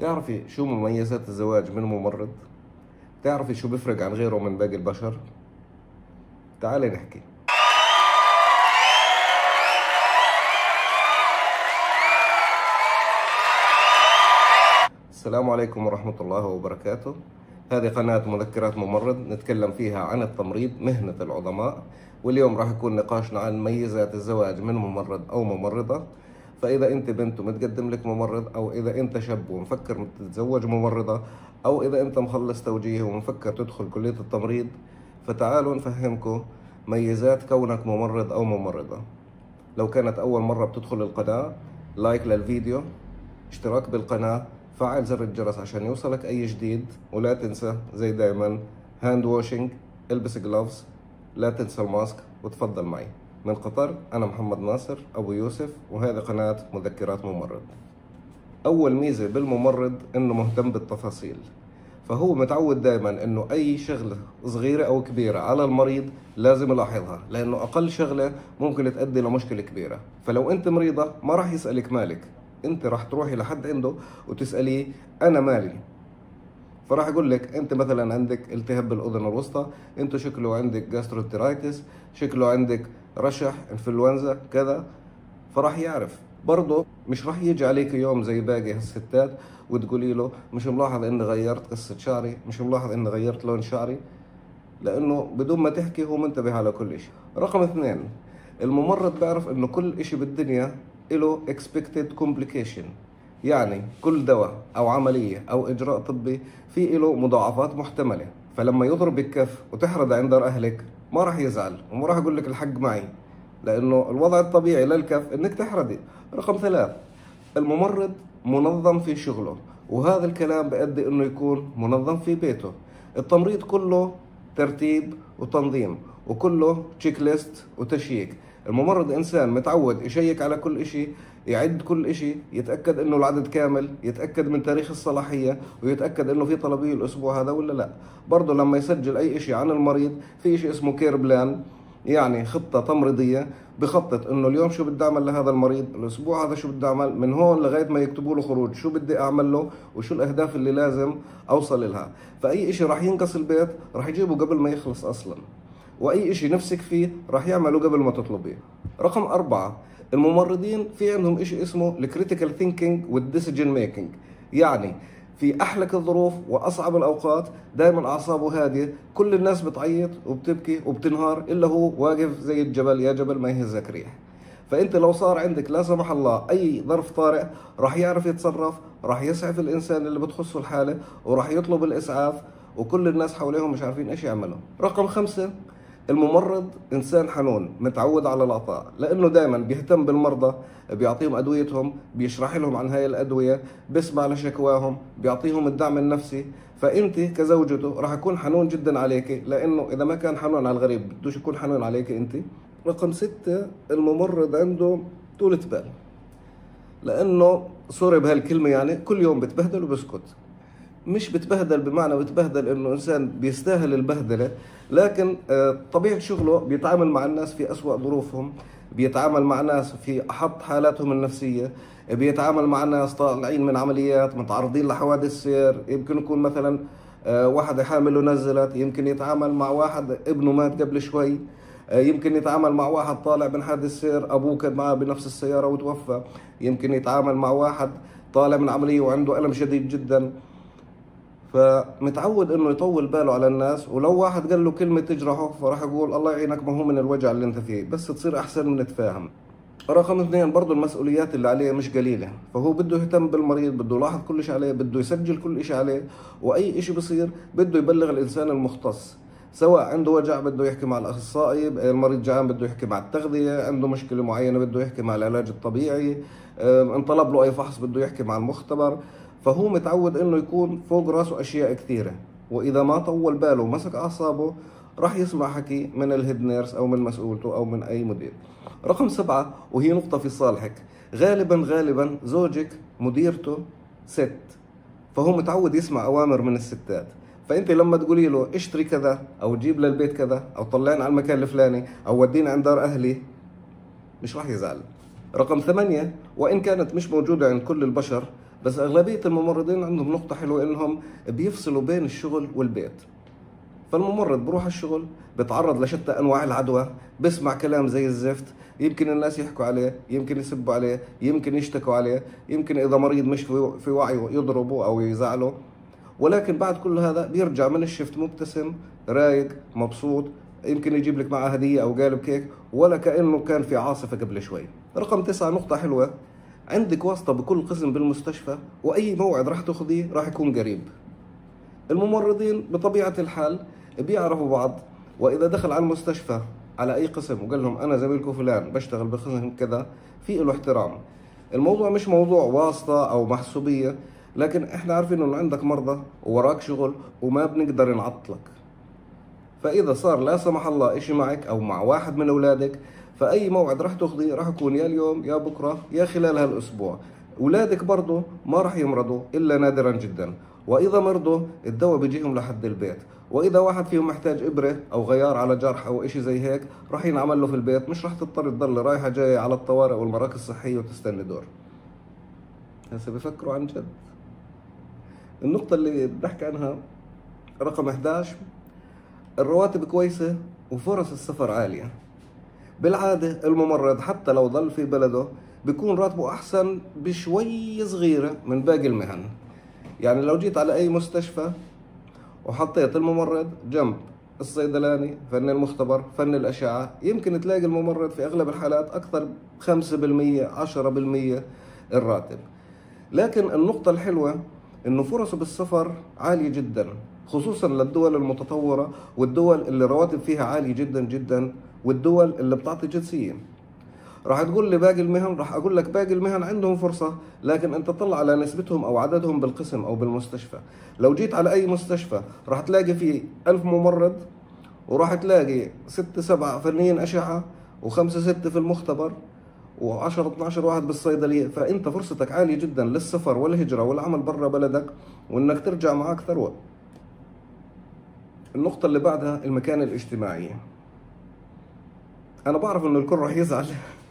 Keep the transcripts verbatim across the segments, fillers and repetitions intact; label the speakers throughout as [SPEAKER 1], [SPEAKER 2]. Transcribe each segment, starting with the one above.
[SPEAKER 1] بتعرفي شو مميزات الزواج من ممرض؟ بتعرفي شو بيفرق عن غيره من باقي البشر؟ تعالي نحكي. السلام عليكم ورحمة الله وبركاته. هذه قناة مذكرات ممرض نتكلم فيها عن التمريض مهنة العظماء، واليوم راح يكون نقاشنا عن ميزات الزواج من ممرض أو ممرضة. فإذا أنت بنت ومتقدم لك ممرض، أو إذا أنت شاب ومفكر تتزوج ممرضة، أو إذا أنت مخلص توجيه ومفكر تدخل كلية التمريض، فتعالوا نفهمكم ميزات كونك ممرض أو ممرضة. لو كانت أول مرة بتدخل القناة، لايك للفيديو، اشتراك بالقناة، فعل زر الجرس عشان يوصلك أي جديد، ولا تنسى زي دايما هاند واشنج، البس جلوفز، لا تنسى الماسك، وتفضل معي. من قطر أنا محمد ناصر أبو يوسف، وهذه قناة مذكرات ممرض. أول ميزة بالممرض إنه مهتم بالتفاصيل، فهو متعود دائما إنه أي شغلة صغيرة أو كبيرة على المريض لازم يلاحظها، لأنه أقل شغلة ممكن تؤدي لمشكلة كبيرة. فلو أنت مريضة ما راح يسألك مالك، انت راح تروحي لحد عنده وتسأليه انا مالي، فراح يقول لك انت مثلا عندك التهاب بالاذن الوسطى، انت شكله عندك جاستروتيرايتس، شكله عندك رشح، انفلونزا كذا. فراح يعرف. برضه مش راح يجي عليك يوم زي باقي الستات وتقولي له مش ملاحظ اني غيرت قصة شعري، مش ملاحظ اني غيرت لون شعري، لانه بدون ما تحكي هو منتبه على كل شيء. رقم اثنين، الممرض بيعرف انه كل شيء بالدنيا له expected complication، يعني كل دواء او عملية او اجراء طبي في له مضاعفات محتملة. فلما يضرب الكف وتحرد عند اهلك ما راح يزعل وما راح يقول لك الحق معي، لانه الوضع الطبيعي للكف انك تحردي. رقم ثلاث، الممرض منظم في شغله، وهذا الكلام بيؤدي انه يكون منظم في بيته. التمريض كله ترتيب وتنظيم، وكله تشيك ليست وتشييك. الممرض انسان متعود يشيك على كل اشي، يعد كل اشي، يتأكد انه العدد كامل، يتأكد من تاريخ الصلاحية، ويتأكد انه في طلبية الاسبوع هذا ولا لا. برضه لما يسجل اي اشي عن المريض في اشي اسمه كير بلان، يعني خطة تمريضية، بخطط انه اليوم شو بدي اعمل لهذا المريض، الاسبوع هذا شو بدي اعمل، من هون لغاية ما يكتبوا له خروج شو بدي اعمل له، وشو الاهداف اللي لازم اوصل لها. فاي اشي راح ينقص البيت راح يجيبه قبل ما يخلص اصلا، واي اشي نفسك فيه راح يعمله قبل ما تطلبيه. رقم أربعة، الممرضين في عندهم اشي اسمه الكريتيكال ثينكينج والديسيجن ميكينج، يعني في احلك الظروف واصعب الاوقات دائما اعصابه هاديه، كل الناس بتعيط وبتبكي وبتنهار الا هو واقف زي الجبل، يا جبل ما يهزك ريح. فانت لو صار عندك لا سمح الله اي ظرف طارئ راح يعرف يتصرف، راح يسعف الانسان اللي بتخصه الحاله، وراح يطلب الاسعاف، وكل الناس حواليهم مش عارفين ايش يعملوا. رقم خمسة، الممرض انسان حنون متعود على العطاء، لانه دائما بيهتم بالمرضى، بيعطيهم ادويتهم، بيشرح لهم عن هاي الادويه، بيسمع لشكواهم، بيعطيهم الدعم النفسي. فانت كزوجته راح يكون حنون جدا عليك، لانه اذا ما كان حنون على الغريب بدوش يكون حنون عليك انت. رقم ستة، الممرض عنده طولة بال، لانه سوري بهالكلمه يعني كل يوم بتبهدل وبسكت. مش بتبهدل بمعنى بتبهدل انه انسان بيستاهل البهدله، لكن طبيعه شغله بيتعامل مع الناس في اسوأ ظروفهم، بيتعامل مع ناس في احط حالاتهم النفسيه، بيتعامل مع ناس طالعين من عمليات متعرضين لحوادث سير، يمكن يكون مثلا واحده حامل ونزلت، يمكن يتعامل مع واحد ابنه مات قبل شوي، يمكن يتعامل مع واحد طالع من حادث سير ابوه كان معه بنفس السياره وتوفى، يمكن يتعامل مع واحد طالع من عمليه وعنده الم شديد جدا. فمتعود انه يطول باله على الناس، ولو واحد قال له كلمه تجرحه فراح يقول الله يعينك ما هو من الوجع اللي انت فيه، بس تصير احسن من نتفاهم. رقم اثنين، برضه المسؤوليات اللي عليه مش قليله، فهو بده يهتم بالمريض، بده يلاحظ كل شيء عليه، بده يسجل كل شيء عليه، واي شيء بصير بده يبلغ الانسان المختص. سواء عنده وجع بده يحكي مع الاخصائي، المريض جعان بده يحكي مع التغذيه، عنده مشكله معينه بده يحكي مع العلاج الطبيعي، ان طلب له اي فحص بده يحكي مع المختبر. فهو متعود انه يكون فوق راسه اشياء كثيره، واذا ما طول باله ومسك اعصابه راح يسمع حكي من الهيد نيرس او من مسؤولته او من اي مدير. رقم سبعة، وهي نقطه في صالحك، غالبا غالبا زوجك مديرته ست، فهو متعود يسمع اوامر من الستات. فانت لما تقولي له اشتري كذا او جيب للبيت كذا او طلعني على المكان الفلاني او وديني عند دار اهلي مش راح يزعل. رقم ثمانية، وان كانت مش موجوده عند كل البشر، بس أغلبية الممرضين عندهم نقطة حلوة إنهم بيفصلوا بين الشغل والبيت. فالممرض بروح الشغل بتعرض لشتى أنواع العدوى، بسمع كلام زي الزفت، يمكن الناس يحكوا عليه، يمكن يسبوا عليه، يمكن يشتكوا عليه، يمكن إذا مريض مش في وعيه يضربه أو يزعله. ولكن بعد كل هذا بيرجع من الشفت مبتسم رايق مبسوط، يمكن يجيب لك معاه هدية أو قالب كيك ولا كأنه كان في عاصفة قبل شوي. رقم تسعة، نقطة حلوة، عندك واسطة بكل قسم بالمستشفى وأي موعد راح تاخذيه راح يكون قريب. الممرضين بطبيعة الحال بيعرفوا بعض، وإذا دخل على المستشفى على أي قسم وقال لهم أنا زميلكم فلان بشتغل بقسم كذا، في له احترام. الموضوع مش موضوع واسطة أو محسوبية، لكن إحنا عارفين إنه عندك مرضى ووراك شغل وما بنقدر نعطلك. فإذا صار لا سمح الله إشي معك أو مع واحد من أولادك، فأي موعد راح تاخذيه راح يكون يا اليوم يا بكرة يا خلال هالأسبوع. أولادك برضه ما راح يمرضوا إلا نادرا جدا، وإذا مرضوا الدواء بيجيهم لحد البيت، وإذا واحد فيهم محتاج إبرة أو غيار على جرح أو إشي زي هيك راح ينعمل له في البيت، مش راح تضطر تضل رايحة جاية على الطوارئ والمراكز الصحية وتستنى دور. هسه بفكروا عن جد. النقطة اللي بحكي عنها رقم إحدى عشر، الرواتب كويسة وفرص السفر عالية. بالعادة الممرض حتى لو ضل في بلده بيكون راتبه أحسن بشوي صغيرة من باقي المهن. يعني لو جيت على أي مستشفى وحطيت الممرض جنب الصيدلاني، فن المختبر، فن الأشعة، يمكن تلاقي الممرض في أغلب الحالات أكثر خمسة بالمية عشرة بالمية الراتب. لكن النقطة الحلوة إنه فرصه بالسفر عالية جدا، خصوصا للدول المتطورة والدول اللي رواتب فيها عالية جدا جدا، والدول اللي بتعطي جنسية. راح تقول لي باقي المهن، راح اقول لك باقي المهن عندهم فرصة، لكن انت طلع على نسبتهم او عددهم بالقسم او بالمستشفى. لو جيت على اي مستشفى راح تلاقي فيه ألف ممرض، وراح تلاقي ستة سبعة فنيين أشعة، وخمسة ستة في المختبر، وعشرة اثناشر واحد بالصيدلية. فانت فرصتك عالية جدا للسفر والهجرة والعمل برا بلدك، وانك ترجع معك ثروة. النقطة اللي بعدها المكانة الاجتماعية. انا بعرف انه الكل راح يزعل،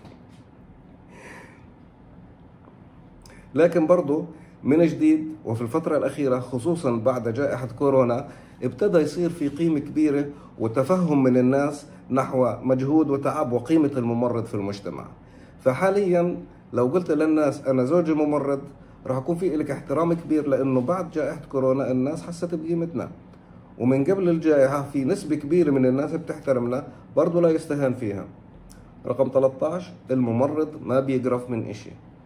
[SPEAKER 1] لكن برضو من جديد وفي الفترة الأخيرة خصوصا بعد جائحة كورونا ابتدى يصير في قيمة كبيرة وتفهم من الناس نحو مجهود وتعب وقيمة الممرض في المجتمع. فحاليا لو قلت للناس أنا زوجي ممرض راح يكون في لك احترام كبير، لأنه بعد جائحة كورونا الناس حست بقيمتنا، ومن قبل الجائحة في نسبة كبيرة من الناس بتحترمنا برضو لا يستهان فيها. رقم ثلاثة عشر، الممرض ما بيقرف من إشي،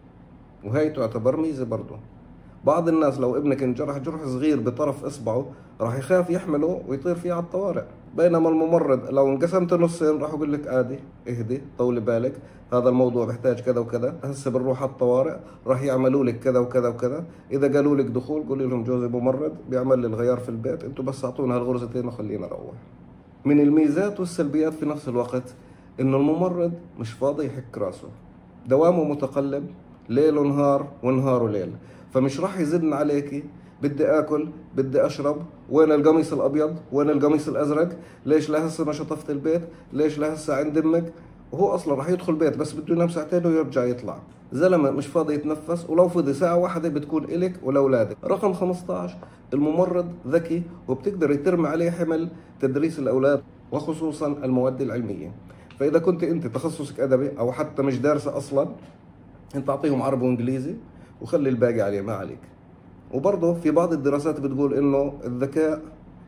[SPEAKER 1] وهي تعتبر ميزة برضو. بعض الناس لو ابنك انجرح جرح صغير بطرف اصبعه راح يخاف يحمله ويطير فيه على الطوارئ، بينما الممرض لو انقسمت نصين راح يقول لك عادي اهدي طولي بالك، هذا الموضوع بيحتاج كذا وكذا، هسه بنروح على الطوارئ راح يعملوا لك كذا وكذا وكذا، اذا قالوا لك دخول قولي لهم جوزي ممرض بيعمل لي الغيار في البيت، انتم بس اعطونا هالغرزتين وخلينا نروح. من الميزات والسلبيات في نفس الوقت انه الممرض مش فاضي يحك راسه، دوامه متقلب ليل ونهار ونهار وليل، فمش راح يزن عليكي بدي اكل بدي اشرب، وين القميص الابيض وين القميص الازرق، ليش لهسه ما شطفت البيت، ليش لهسه عند امك، وهو اصلا راح يدخل بيت بس بده ينام ساعتين ويرجع يطلع. زلمه مش فاضي يتنفس، ولو فضي ساعه واحده بتكون الك ولاولادك. رقم خمسة عشر، الممرض ذكي وبتقدر ترمي عليه حمل تدريس الاولاد وخصوصا المواد العلميه. فاذا كنت انت تخصصك ادبي او حتى مش دارسه اصلا، انت اعطيهم عربي وانجليزي وخلي الباقي عليه ما عليك. وبرضه في بعض الدراسات بتقول انه الذكاء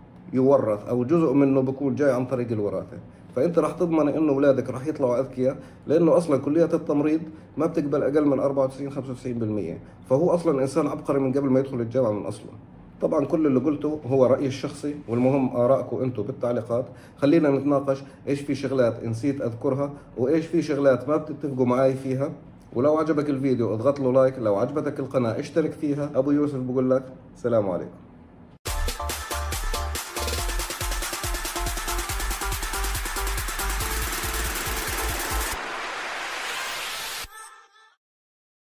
[SPEAKER 1] يورث او جزء منه بيكون جاي عن طريق الوراثه، فانت راح تضمن انه اولادك راح يطلعوا اذكياء، لانه اصلا كليات التمريض ما بتقبل اقل من أربعة وتسعين خمسة وتسعين بالمية، فهو اصلا انسان عبقري من قبل ما يدخل الجامعه من اصله. طبعا كل اللي قلته هو رايي الشخصي، والمهم ارائكم انتم بالتعليقات. خلينا نتناقش ايش في شغلات نسيت اذكرها وايش في شغلات ما بتتفقوا معي فيها. ولو عجبك الفيديو اضغط له لايك، لو عجبتك القناه اشترك فيها. ابو يوسف بقول لك سلام عليكم.